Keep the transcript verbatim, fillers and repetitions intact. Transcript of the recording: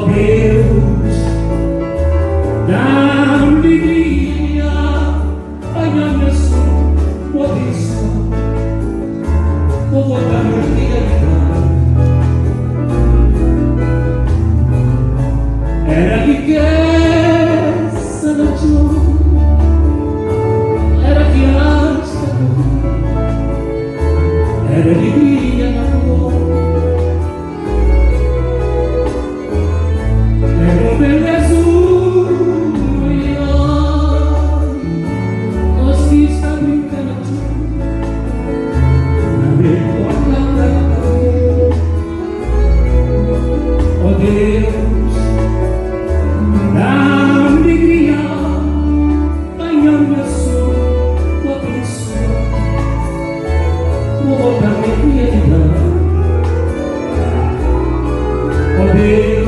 Ó Deus, dá alegria, añade su pobreza, como da realidade. Era riqueza da tua, era fiesta da tua, era alegria na tua. Era beleza e nós que está brincando na memória da tua. Ó Deus, dá alegria, ganhando a sua bênção, volta a minha vida. Ó Deus,